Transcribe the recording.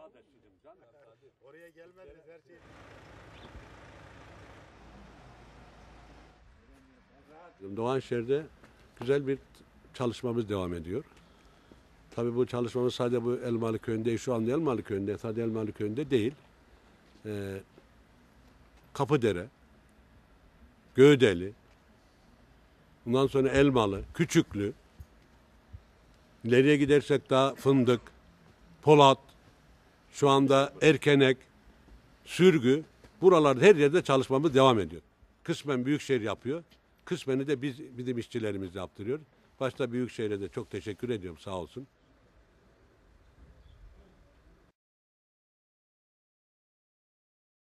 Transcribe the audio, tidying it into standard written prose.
kardeşim canım. Oraya gelmediniz her şey. Doğanşehir'de güzel bir çalışmamız devam ediyor. Tabii bu çalışmamız sadece bu Elmalı Köyü'nde, şu anda Elmalı Köyü'nde, sadece Elmalı Köyü'nde değil. Kapıdere, Göğdeli, bundan sonra Elmalı, Küçüklü, ileriye gidersek daha Fındık, Polat, şu anda Erkenek, Sürgü, buralarda her yerde çalışmamız devam ediyor. Kısmen Büyükşehir yapıyor, kısmeni de bizim işçilerimiz yaptırıyor. Başta Büyükşehir'e de çok teşekkür ediyorum, sağ olsun.